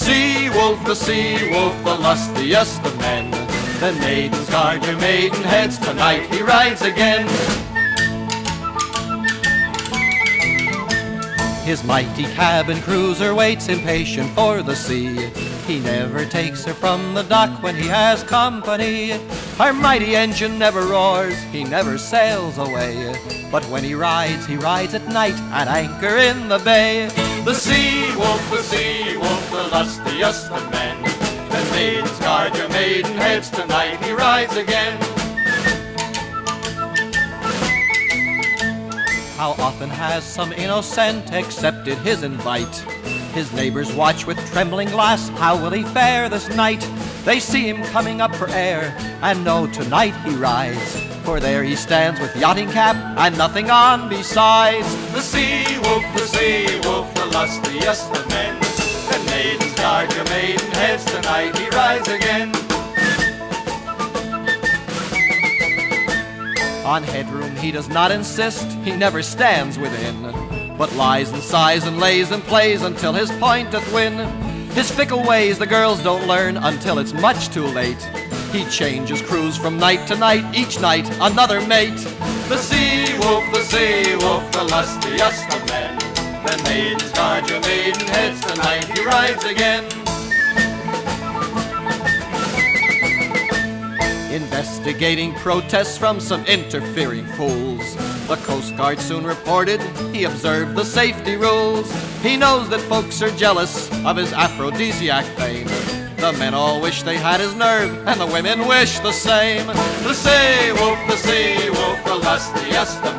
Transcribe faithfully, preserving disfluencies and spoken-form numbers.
sea wolf, the sea wolf, the lustiest of men. The maidens, guard your maidenheads, tonight he rides again. His mighty cabin cruiser waits impatient for the sea. He never takes her from the dock when he has company. Her mighty engine never roars, he never sails away. But when he rides, he rides at night at anchor in the bay. The sea wolf, the sea wolf, the lustiest of men. The maidens, guard your maidenheads, tonight he rides again. How often has some innocent accepted his invite? His neighbors watch with trembling glass, how will he fare this night? They see him coming up for air, and know tonight he rides. For there he stands with yachting cap, and nothing on besides. The sea wolf, the sea wolf, the lustiest of men. The maidens, guard your maidenheads, tonight he rides again. On headroom he does not insist, he never stands within, but lies and sighs and lays and plays until his point doth win. His fickle ways the girls don't learn until it's much too late. He changes crews from night to night, each night another mate. The sea wolf, the sea wolf, the lustiest of men. The maidens, guard your maidenheads, tonight he rides again. Investigating protests from some interfering fools, the Coast Guard soon reported he observed the safety rules. He knows that folks are jealous of his aphrodisiac fame. The men all wish they had his nerve, and the women wish the same. The sea wolf, the sea wolf, the lustiest of